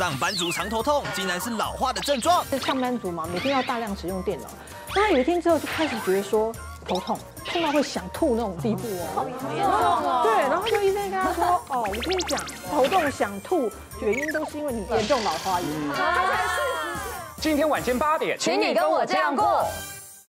上班族常头痛竟然是老化的症状。 上班族嘛，每天要大量使用电脑，那他有一天之后就开始觉得说头痛，痛到会想吐那种地步哦， 好严重哦。 对，然后就医生跟他说，哦，我跟你讲，头痛想吐，原因都是因为你严重老花眼。 今天晚间8点，请你跟我这样过。